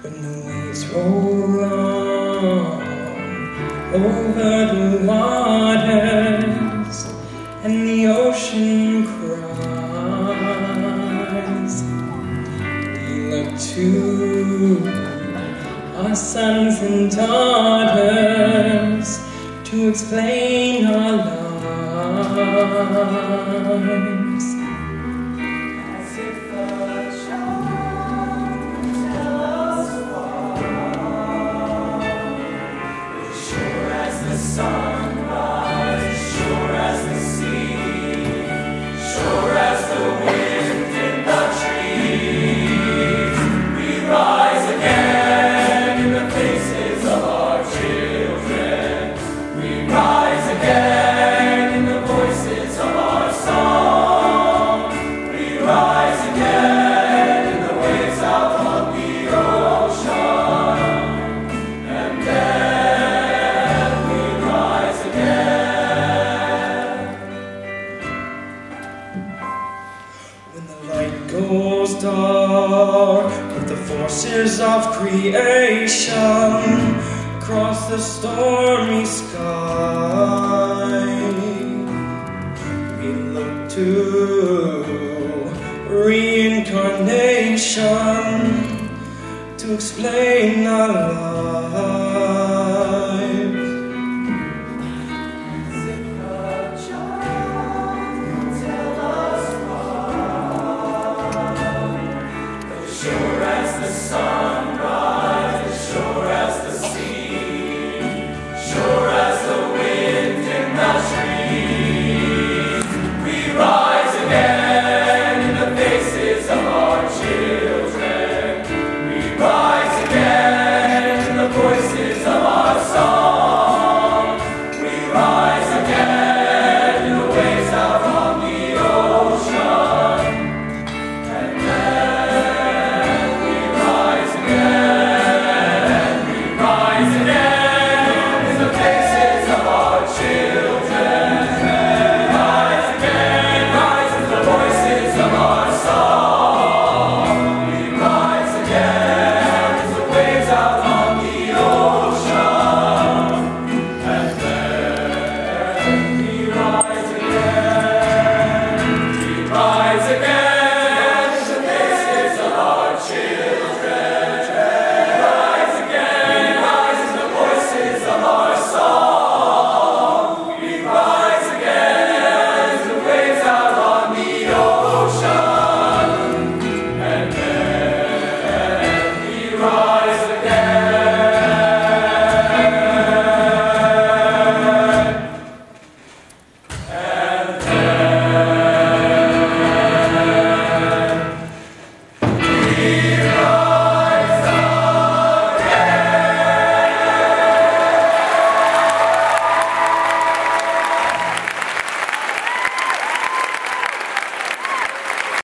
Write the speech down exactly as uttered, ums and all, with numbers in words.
When the waves roll on over the waters and the ocean cries, we look to our sons and daughters to explain our lives. As if a child would tell us why. Sure as the sunrise, sure as the sea, sure as the wind in the trees, we rise again in the faces of our children. We rise again in the voices of our song. We rise again in the waves out on the ocean. And then we rise again. When the light goes dark with the forces of creation across the stormy sky, we look to reincarnation to explain our lives.